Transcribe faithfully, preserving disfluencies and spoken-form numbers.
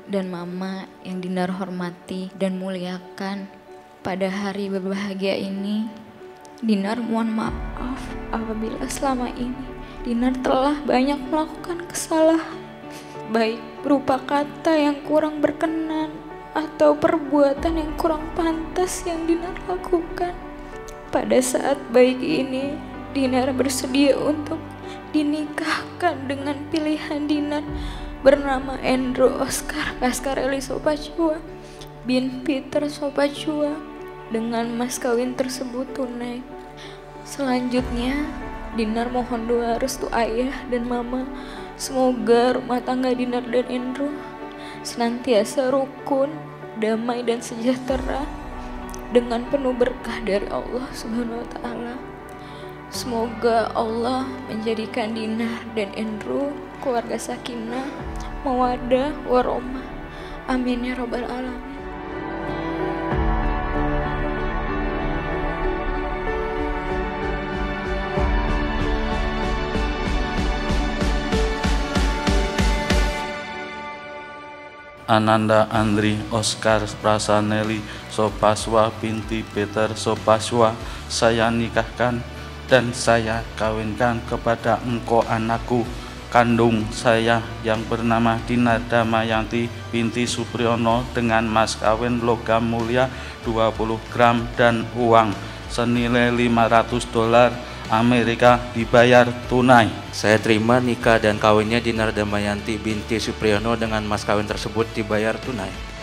dan Mama yang Dinar hormati dan muliakan, pada hari berbahagia ini, Dinar mohon maaf apabila selama ini Dinar telah banyak melakukan kesalahan, baik berupa kata yang kurang berkenan atau perbuatan yang kurang pantas yang Dinar lakukan. Pada saat baik ini, Dinar bersedia untuk dinikahkan dengan pilihan Dinar bernama Endro Oscar Kaskareli Sopacua bin Peter Sopacua dengan mas kawin tersebut tunai. Selanjutnya, Dinar mohon doa restu ayah dan mama, semoga rumah tangga Dinar dan Endro senantiasa rukun, damai dan sejahtera dengan penuh berkah dari Allah Subhanahu wa taala. Semoga Allah menjadikan Dinar dan Endro keluarga sakinah, mawaddah, warahmah. Amin ya rabbal alamin. Ananda Andri Oscar Prasaneli Sopaswa binti Peter Sopaswa, saya nikahkan dan saya kawinkan kepada engkau anakku kandung saya yang bernama Dinar Damayanti binti Supriyono dengan mas kawin logam mulia dua puluh gram dan uang senilai lima ratus dolar Amerika dibayar tunai. Saya terima nikah dan kawinnya Dinar Damayanti binti Supriyono dengan mas kawin tersebut dibayar tunai.